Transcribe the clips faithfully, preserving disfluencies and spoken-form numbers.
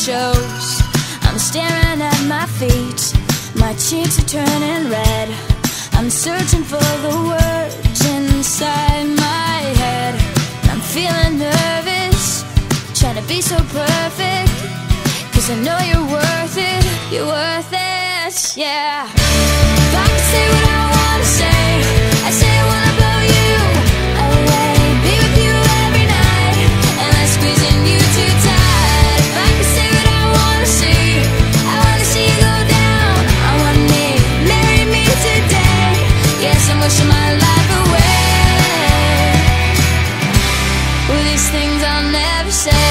shows. I'm staring at my feet, my cheeks are turning red. I'm searching for the words inside my head. I'm feeling nervous, trying to be so perfect, 'cause I know you're worth it, you're worth it, yeah. If I could say what I wanna say, I say I wanna blow you away, be with you every night, and I'm squeezing you too tight. If I could say what I wanna see, I wanna see you go down on one knee, marry me today. Yes, I'm wishing my life away. Well, these things I'll never say.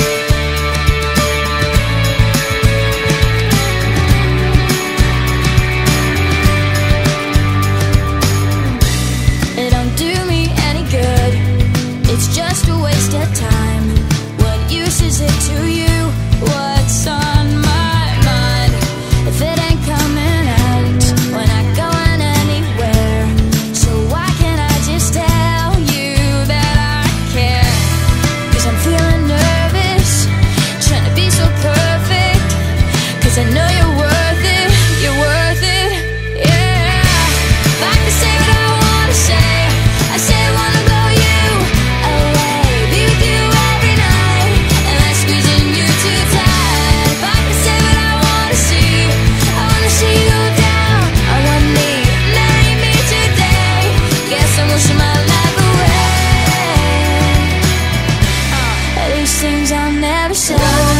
It's just a waste of time. What use is it to you? What's on my mind? If it ain't coming out, we're not going anywhere. So why can't I just tell you that I care? 'Cause I'm feeling nervous, trying to be so perfect, 'cause I know you're worth it, you're worth it, yeah. If I could say what I wanna say, I say I wanna blow you away, be with you every night, and I'm squeezing you too tight. If I could say what I wanna see, I wanna see you go down on one knee, marry me today. Guess I'm wishing my life away. uh, These things I'll never say.